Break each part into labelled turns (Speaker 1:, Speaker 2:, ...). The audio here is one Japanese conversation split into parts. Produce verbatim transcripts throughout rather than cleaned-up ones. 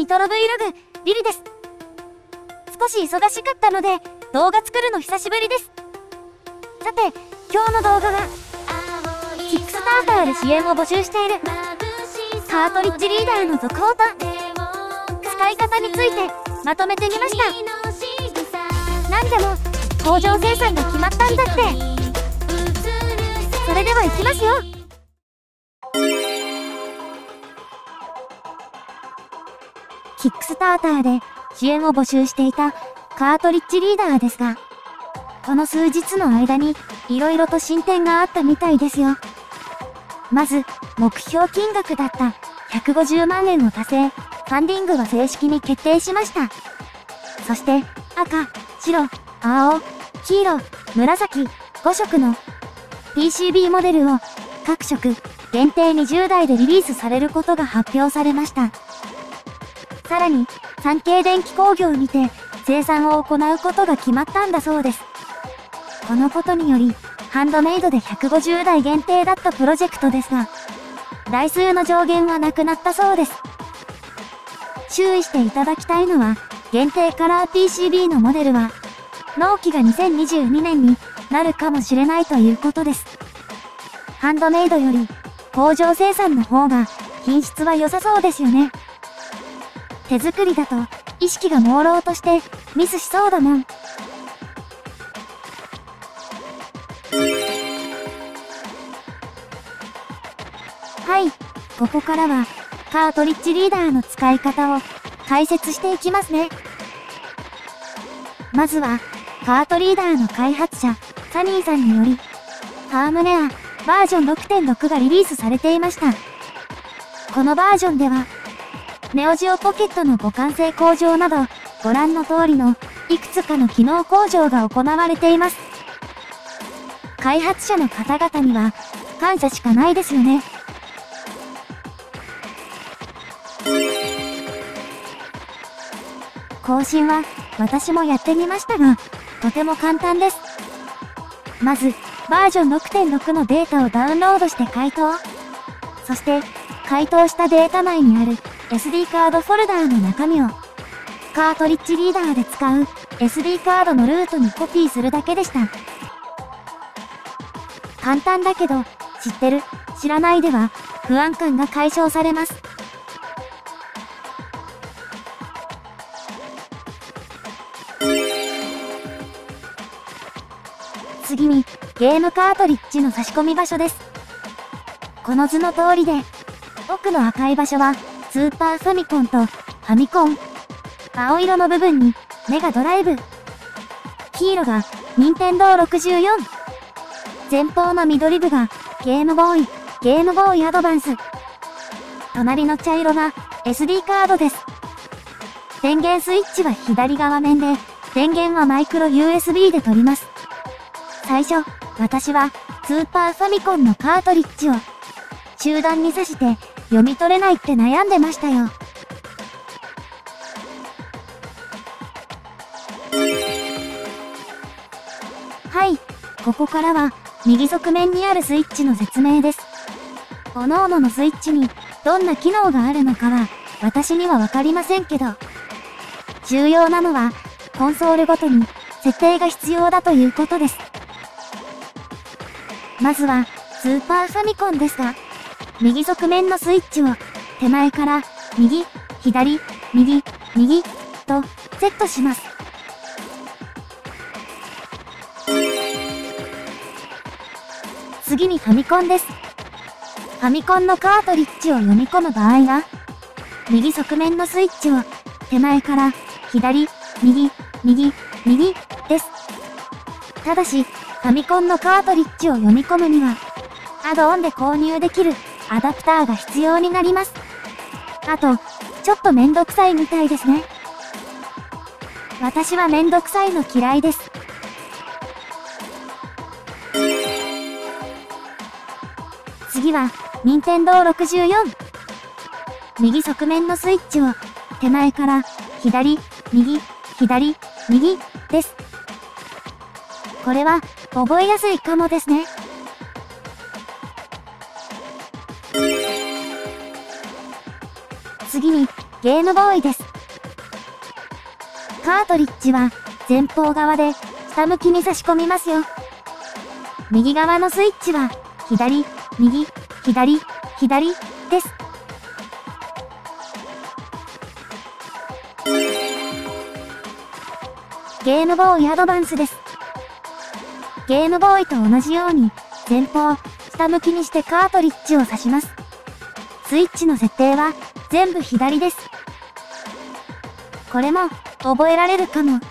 Speaker 1: トロ Vlog、リリです。少し忙しかったので、動画作るの久しぶりです。さて、今日の動画は、キックスターターで支援を募集している、カートリッジリーダーの続報と、使い方についてまとめてみました。なんでも、工場生産が決まったんだって。それでは行きますよ。キックスターターで支援を募集していたカートリッジリーダーですが、この数日の間に色々と進展があったみたいですよ。まず、目標金額だったひゃくごじゅうまんえんを達成、ファンディングが正式に決定しました。そして、赤、白、青、黄色、紫、ごしょくの ピーシービー モデルを各色限定にじゅうだいでリリースされることが発表されました。さらに、産経電気工業にて生産を行うことが決まったんだそうです。このことにより、ハンドメイドでひゃくごじゅうだい限定だったプロジェクトですが、台数の上限はなくなったそうです。注意していただきたいのは、限定カラー ピーシービー のモデルは、納期がにせんにじゅうにねんになるかもしれないということです。ハンドメイドより、工場生産の方が品質は良さそうですよね。手作りだと意識が朦朧としてミスしそうだもん。はい、ここからはカートリッジリーダーの使い方を解説していきますね。まずはカートリーダーの開発者サニーさんによりハームネアバージョン ろくてんろく がリリースされていました。このバージョンではネオジオポケットの互換性向上など、ご覧の通りのいくつかの機能向上が行われています。開発者の方々には感謝しかないですよね。更新は私もやってみましたが、とても簡単です。まず、バージョン ろくてんろく のデータをダウンロードして解凍。そして、解凍したデータ内にあるエスディー カードフォルダーの中身をカートリッジリーダーで使う エスディー カードのルートにコピーするだけでした。簡単だけど知ってる、知らないでは不安感が解消されます。次にゲームカートリッジの差し込み場所です。この図の通りで奥の赤い場所はスーパーファミコンとファミコン。青色の部分にメガドライブ。黄色がニンテンドーろくじゅうよん。前方の緑部がゲームボーイ、ゲームボーイアドバンス。隣の茶色が エスディー カードです。電源スイッチは左側面で、電源はマイクロ ユーエスビー で取ります。最初、私はスーパーファミコンのカートリッジを中段に挿して読み取れないって悩んでましたよ。はい、ここからは右側面にあるスイッチの説明です。各々のスイッチにどんな機能があるのかは私にはわかりませんけど、重要なのはコンソールごとに設定が必要だということです。まずはスーパーファミコンですが、右側面のスイッチを手前から右、左、右、右とセットします。次にファミコンです。ファミコンのカートリッジを読み込む場合は、右側面のスイッチを手前から左、右、右、右です。ただし、ファミコンのカートリッジを読み込むには、アドオンで購入できるアダプターが必要になります。あと、ちょっとめんどくさいみたいですね。私はめんどくさいの嫌いです。次は、ニンテンドーろくじゅうよん。右側面のスイッチを手前から左、右、左、右です。これは覚えやすいかもですね。次にゲームボーイです。 カートリッジは前方側で下向きに差し込みますよ。右側のスイッチは左、右、左、左です。ゲームボーイアドバンスです。ゲームボーイと同じように前方、下向きにしてカートリッジを差します。スイッチの設定は全部左です。これも覚えられるかも。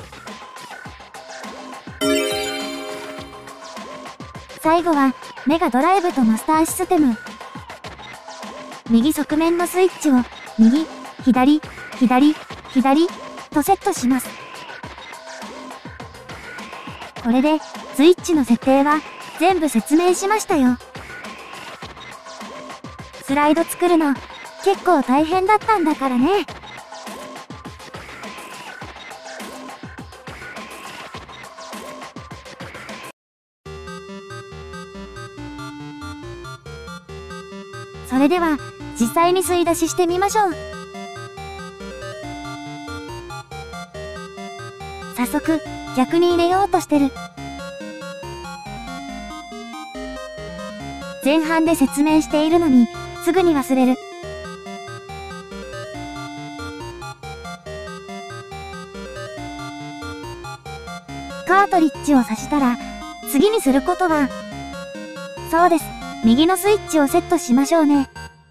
Speaker 1: 最後はメガドライブとマスターシステム。右側面のスイッチを右、左、左、左とセットします。これでスイッチの設定は全部説明しましたよ。スライド作るの結構大変だったんだからね。それでは実際に吸い出ししてみましょう。早速逆に入れようとしてる。前半で説明しているのにすぐに忘れる。カートリッジを挿したら次にすることは、そうです。右のスイッチをセットしましょうね。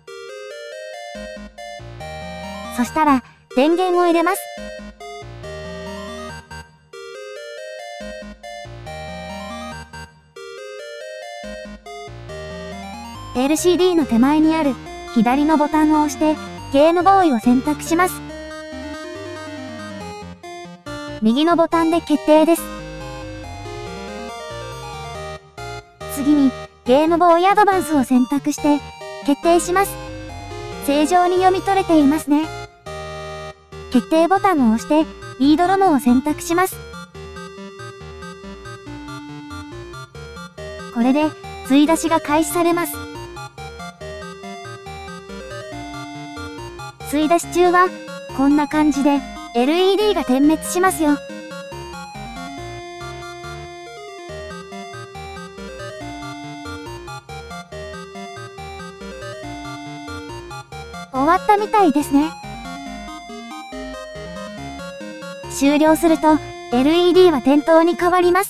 Speaker 1: そしたら電源を入れます。エルシーディー の手前にある左のボタンを押してゲームボーイを選択します。右のボタンで決定です。次にゲームボーイアドバンスを選択して決定します。正常に読み取れていますね。決定ボタンを押してリードロムを選択します。これで吸い出しが開始されます。吸い出し中はこんな感じで エルイーディー が点滅しますよ。終わったみたいですね。終了すると エルイーディー は点灯に変わります。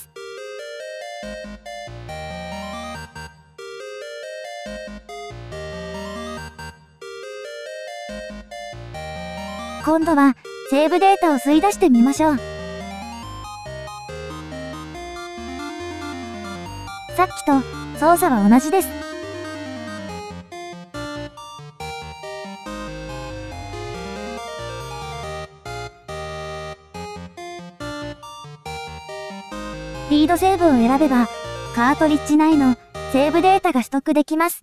Speaker 1: 今度はセーブデータを吸い出してみましょう。さっきと操作は同じです。リードセーブを選べばカートリッジ内のセーブデータが取得できます。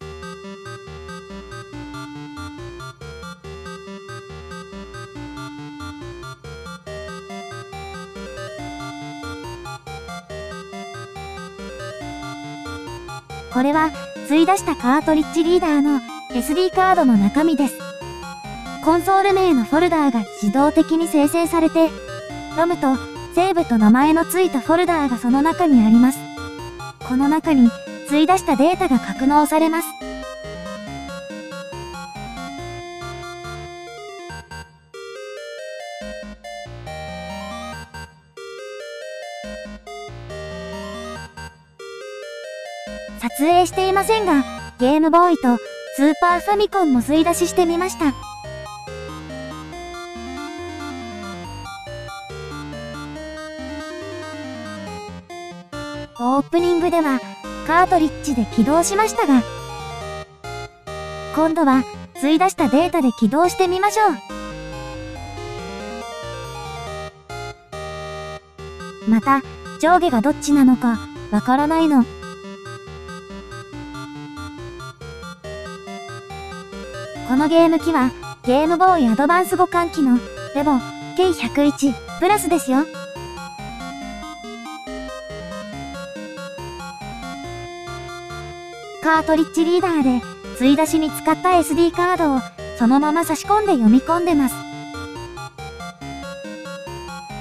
Speaker 1: これは吸い出したカートリッジリーダーの エスディー カードの中身です。コンソール名のフォルダーが自動的に生成されて、ロムとセーブと名前のついたフォルダーがその中にあります。この中に吸い出したデータが格納されます。撮影していませんが、ゲームボーイとスーパーファミコンも吸い出ししてみました。オープニングではカートリッジで起動しましたが、今度は吸い出したデータで起動してみましょう。また上下がどっちなのかわからないの。このゲーム機はゲームボーイアドバンス互換機のレボ ケーひゃくいち プラスですよ。カートリッジリーダーで吸い出しに使った エスディー カードをそのまま差し込んで読み込んでます。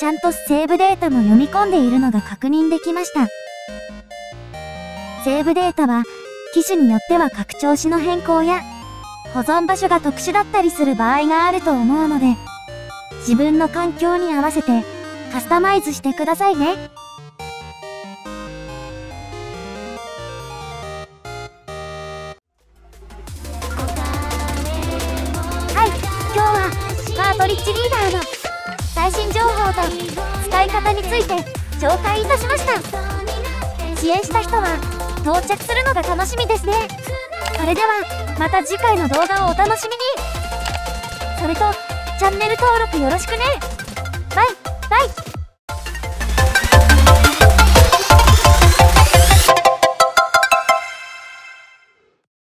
Speaker 1: ちゃんとセーブデータも読み込んでいるのが確認できました。セーブデータは、機種によっては拡張子の変更や、保存場所が特殊だったりする場合があると思うので、自分の環境に合わせてカスタマイズしてくださいね。はい、今日はカートリッジリーダーの最新情報と使い方について紹介いたしました。支援した人は到着するのが楽しみですね。それではまた次回の動画をお楽しみに。それとチャンネル登録よろしくね。バイバイ。